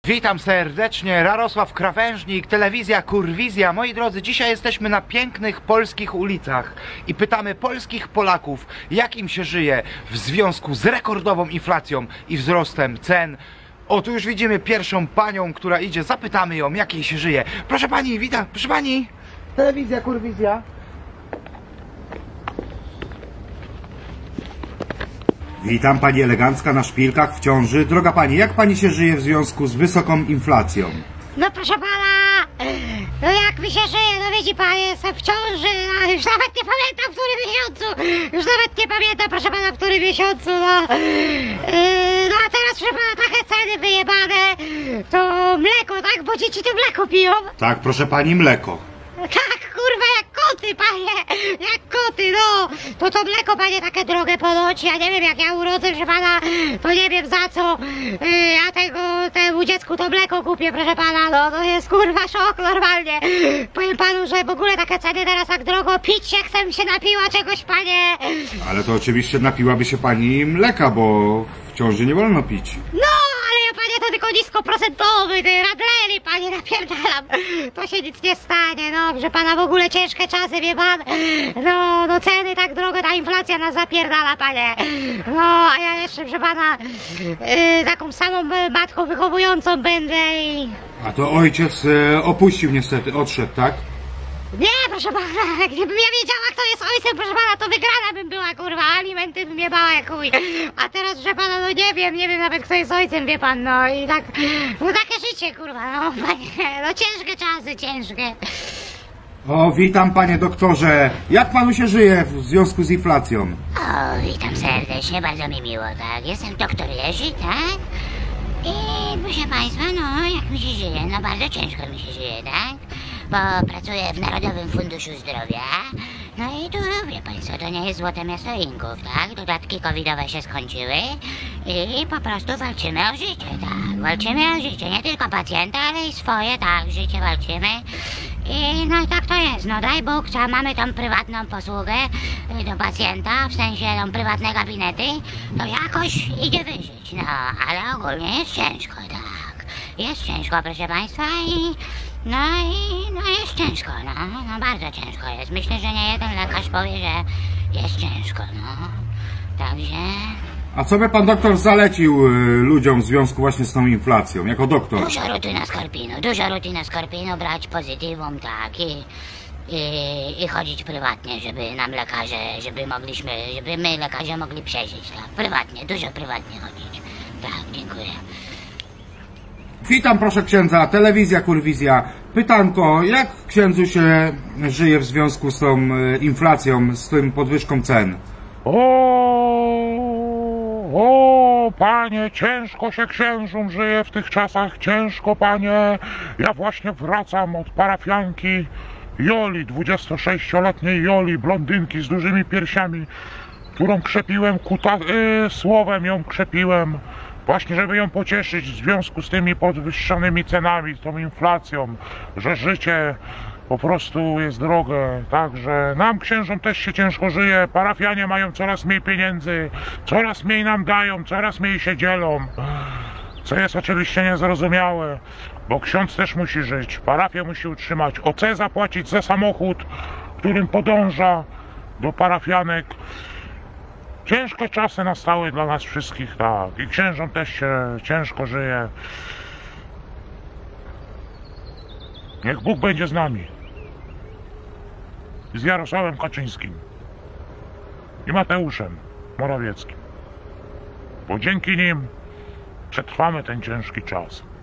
Witam serdecznie, Radosław Krawężnik, telewizja Kurwizja. Moi drodzy, dzisiaj jesteśmy na pięknych polskich ulicach i pytamy polskich Polaków, jak im się żyje w związku z rekordową inflacją i wzrostem cen. O, tu już widzimy pierwszą panią, która idzie, zapytamy ją, jak jej się żyje. Proszę pani, witam, proszę pani. Telewizja Kurwizja. Witam pani elegancka na szpilkach w ciąży. Droga pani, jak pani się żyje w związku z wysoką inflacją? No proszę pana, no jak mi się żyje, no widzi pan, jestem w ciąży, a już nawet nie pamiętam w którym miesiącu, już nawet nie pamiętam, proszę pana, w którym miesiącu, no. No a teraz, proszę pana, takie ceny wyjebane, to mleko, tak, bo dzieci to mleko piją. Tak, proszę pani, mleko. Tak, kurwa, jak koty, panie, jak koty, no. To mleko, panie, takie drogie ponoć, ja nie wiem, jak ja urodzę, proszę pana, to nie wiem za co. Ja temu dziecku to mleko kupię, proszę pana, no, to jest, kurwa, szok normalnie. Powiem panu, że w ogóle takie ceny teraz tak drogo, pić się chcę, się napiła czegoś, panie. Ale to oczywiście napiłaby się pani mleka, bo w ciąży nie wolno pić. No, ale ja, panie, to tylko niskoprocentowy, ty radleri, panie, napierdalam. To się nic nie stanie, no, że pana w ogóle ciężkie czasy, wie pan. No ceny tak drogie, ta inflacja nas zapierdala, panie. No, a ja jeszcze, proszę pana, taką samą matką wychowującą będę i... A to ojciec opuścił niestety, odszedł, tak? Nie, proszę pana, gdybym ja wiedziała, kto jest ojcem, proszę pana, to wygrana bym była, kurwa, alimenty bym nie bała jak chuj. A teraz, proszę pana, no nie wiem nawet, kto jest ojcem, wie pan, no i tak, no takie życie, kurwa, no panie, no ciężkie czasy, ciężkie. O, witam panie doktorze, jak panu się żyje w związku z inflacją? O, witam serdecznie, bardzo mi miło, tak, jestem doktor Jerzy, tak? I proszę państwa, no jak mi się żyje, no bardzo ciężko mi się żyje, tak? Bo pracuję w Narodowym Funduszu Zdrowia. No i tu, wie państwo, to nie jest złote miasto Inków, tak? Dodatki covidowe się skończyły i po prostu walczymy o życie, tak? Walczymy o życie, nie tylko pacjenta, ale i swoje, tak, życie walczymy. I no i tak to jest, no daj Bóg, mamy tą prywatną posługę do pacjenta, w sensie tą prywatne gabinety, to jakoś idzie wyżyć, no, ale ogólnie jest ciężko, tak. Jest ciężko, proszę państwa, no jest ciężko, no bardzo ciężko jest. Myślę, że nie jeden lekarz powie, że jest ciężko, no. Także... A co by pan doktor zalecił ludziom w związku właśnie z tą inflacją, jako doktor? Dużo rutyna skorpinu, brać pozytywum, tak, i chodzić prywatnie, żeby nam lekarze, żeby my lekarze mogli przeżyć, tak, prywatnie, dużo prywatnie chodzić. Tak, dziękuję. Witam proszę księdza, telewizja Kurwizja. Pytanko, jak księdzu się żyje w związku z tą inflacją, z tym podwyżką cen? O, panie, ciężko się księżom żyje w tych czasach, ciężko, panie. Ja właśnie wracam od parafianki Joli, 26-letniej Joli, blondynki z dużymi piersiami, którą krzepiłem, słowem ją krzepiłem, właśnie żeby ją pocieszyć w związku z tymi podwyższonymi cenami, z tą inflacją, że życie po prostu jest drogie, także nam księżom też się ciężko żyje, parafianie mają coraz mniej pieniędzy, coraz mniej nam dają, coraz mniej się dzielą, co jest oczywiście niezrozumiałe, bo ksiądz też musi żyć, parafia musi utrzymać, OC zapłacić za samochód, którym podąża do parafianek. Ciężkie czasy nastały dla nas wszystkich, tak, i księżom też się ciężko żyje. Niech Bóg będzie z nami, z Jarosławem Kaczyńskim i Mateuszem Morawieckim, bo dzięki nim przetrwamy ten ciężki czas.